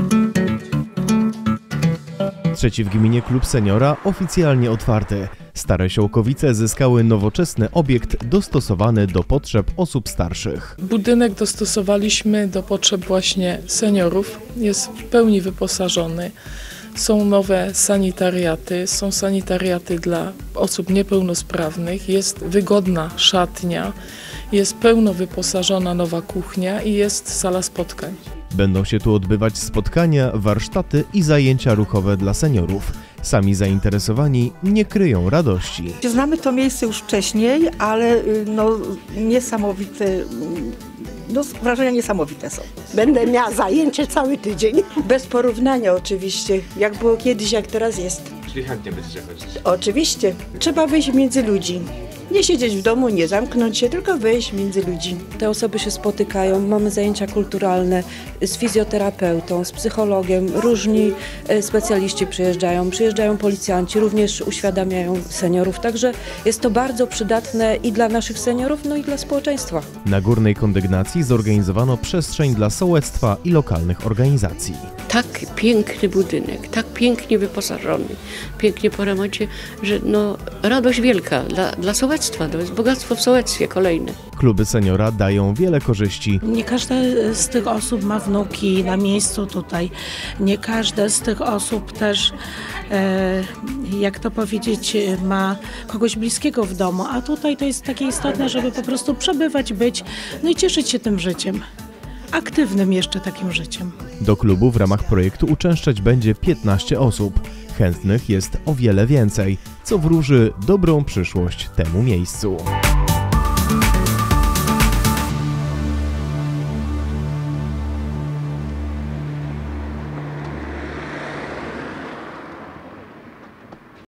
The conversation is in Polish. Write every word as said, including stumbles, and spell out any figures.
Trzeci w gminie klub seniora oficjalnie otwarty. Stare Siołkowice zyskały nowoczesny obiekt dostosowany do potrzeb osób starszych. Budynek dostosowaliśmy do potrzeb właśnie seniorów. Jest w pełni wyposażony. Są nowe sanitariaty, są sanitariaty dla osób niepełnosprawnych, jest wygodna szatnia, jest pełno wyposażona nowa kuchnia i jest sala spotkań. Będą się tu odbywać spotkania, warsztaty i zajęcia ruchowe dla seniorów. Sami zainteresowani nie kryją radości. Znamy to miejsce już wcześniej, ale no, niesamowite, no, wrażenia niesamowite są. Będę miała zajęcie cały tydzień. Bez porównania oczywiście, jak było kiedyś, jak teraz jest. Czyli chętnie będziecie chodzić? Oczywiście. Trzeba wyjść między ludzi. Nie siedzieć w domu, nie zamknąć się, tylko wyjść między ludzi. Te osoby się spotykają, mamy zajęcia kulturalne z fizjoterapeutą, z psychologiem, różni specjaliści przyjeżdżają, przyjeżdżają policjanci, również uświadamiają seniorów, także jest to bardzo przydatne i dla naszych seniorów, no i dla społeczeństwa. Na Górnej Kondygnacji zorganizowano przestrzeń dla sołectwa i lokalnych organizacji. Tak piękny budynek, tak pięknie wyposażony, pięknie po remoncie, że no radość wielka dla, dla sołectwa. To jest bogactwo w sołectwie kolejne. Kluby seniora dają wiele korzyści. Nie każda z tych osób ma wnuki na miejscu tutaj. Nie każda z tych osób też, e, jak to powiedzieć, ma kogoś bliskiego w domu. A tutaj to jest takie istotne, żeby po prostu przebywać, być, no i cieszyć się tym życiem. Aktywnym jeszcze takim życiem. Do klubu w ramach projektu uczęszczać będzie piętnaście osób. Chętnych jest o wiele więcej, co wróży dobrą przyszłość temu miejscu.